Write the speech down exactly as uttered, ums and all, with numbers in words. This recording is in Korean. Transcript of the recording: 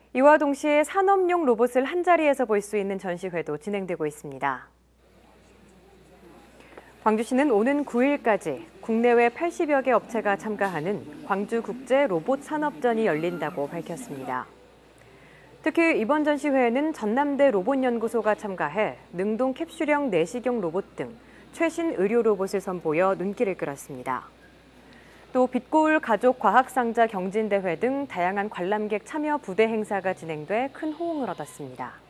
이와 동시에 산업용 로봇을 한자리에서 볼 수 있는 전시회도 진행되고 있습니다. 광주시는 오는 구 일까지 국내외 팔십여 개 업체가 참가하는 광주국제로봇산업전이 열린다고 밝혔습니다. 특히 이번 전시회에는 전남대 로봇연구소가 참가해 능동 캡슐형 내시경 로봇 등 최신 의료 로봇을 선보여 눈길을 끌었습니다. 또 빛고울 가족 과학상자 경진대회 등 다양한 관람객 참여 부대 행사가 진행돼 큰 호응을 얻었습니다.